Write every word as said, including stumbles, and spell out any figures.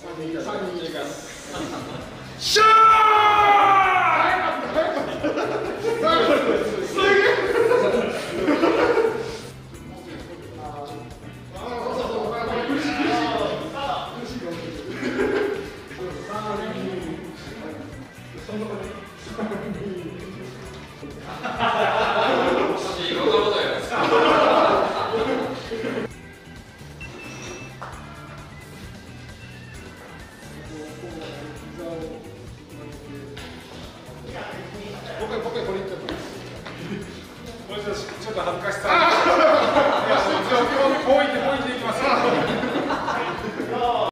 シャー僕僕これ言っちゃった。ちょっと恥ずかしさ。いや、こう言ってこう言っていきます。